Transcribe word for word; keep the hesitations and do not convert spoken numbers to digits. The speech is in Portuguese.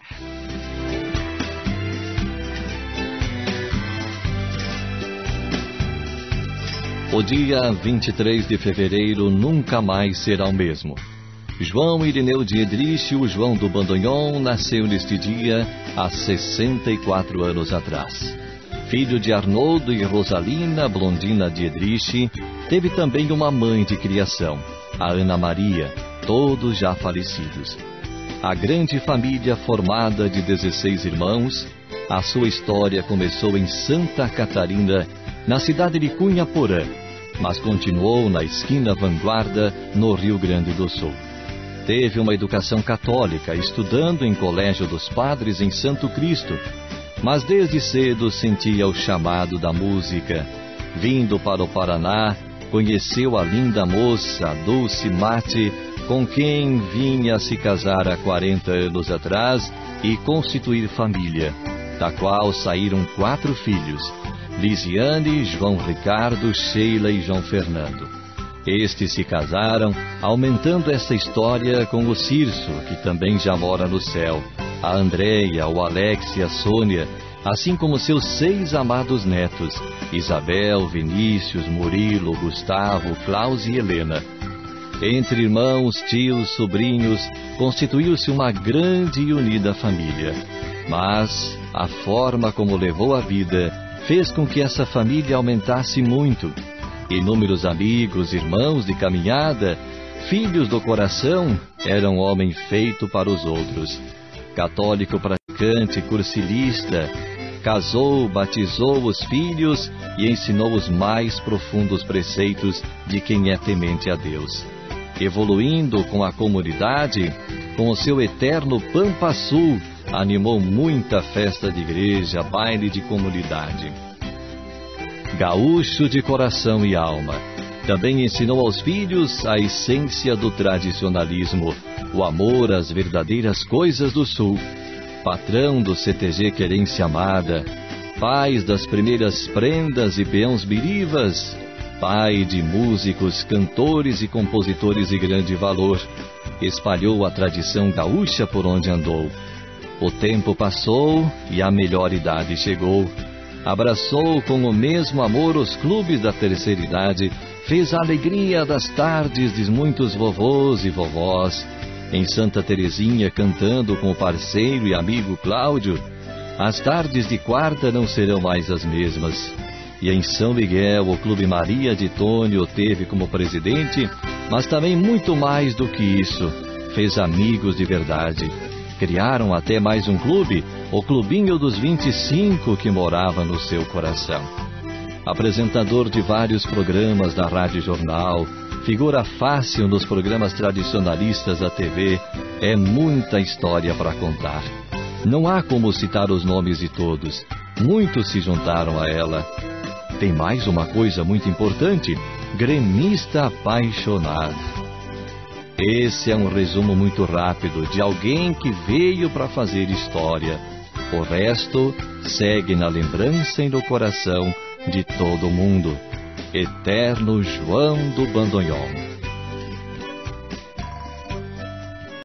O dia vinte e três de fevereiro nunca mais será o mesmo. João Irineu de Edrich, o João do Bandoignon, nasceu neste dia há sessenta e quatro anos atrás. Filho de Arnoldo e Rosalina Blondina de Edrich, teve também uma mãe de criação, a Ana Maria, todos já falecidos. A grande família formada de dezesseis irmãos, a sua história começou em Santa Catarina, na cidade de Cunha Porã, mas continuou na esquina Vanguarda, no Rio Grande do Sul. Teve uma educação católica, estudando em Colégio dos Padres em Santo Cristo, mas desde cedo sentia o chamado da música. Vindo para o Paraná, conheceu a linda moça Dulce Mate, com quem vinha se casar há quarenta anos atrás e constituir família, da qual saíram quatro filhos: Lisiane, João Ricardo, Sheila e João Fernando. Estes se casaram, aumentando essa história com o Cirso, que também já mora no céu, a Andréia, o Alex e a Sônia, assim como seus seis amados netos, Isabel, Vinícius, Murilo, Gustavo, Klaus e Helena. Entre irmãos, tios, sobrinhos, constituiu-se uma grande e unida família. Mas a forma como levou a vida fez com que essa família aumentasse muito. Inúmeros amigos, irmãos de caminhada, filhos do coração, era um homem feito para os outros. Católico praticante, cursilista, casou, batizou os filhos e ensinou os mais profundos preceitos de quem é temente a Deus. Evoluindo com a comunidade, com o seu eterno Pampa Sul, animou muita festa de igreja, baile de comunidade. Gaúcho de coração e alma, também ensinou aos filhos a essência do tradicionalismo, o amor às verdadeiras coisas do Sul. Patrão do C T G Querência Amada, pai das primeiras prendas e peões birivas, pai de músicos, cantores e compositores de grande valor, espalhou a tradição gaúcha por onde andou. O tempo passou e a melhor idade chegou. Abraçou com o mesmo amor os clubes da terceira idade, fez a alegria das tardes de muitos vovôs e vovós. Em Santa Terezinha, cantando com o parceiro e amigo Cláudio, as tardes de quarta não serão mais as mesmas. E em São Miguel, o Clube Maria de Tônio teve como presidente, mas também muito mais do que isso, fez amigos de verdade. Criaram até mais um clube, o Clubinho dos vinte e cinco, que morava no seu coração. Apresentador de vários programas da Rádio Jornal, figura fácil nos programas tradicionalistas da T V, é muita história para contar. Não há como citar os nomes de todos, muitos se juntaram a ela. Tem mais uma coisa muito importante: gremista apaixonado. Esse é um resumo muito rápido de alguém que veio para fazer história. O resto segue na lembrança e no coração de todo mundo. Eterno João do Bandoignon.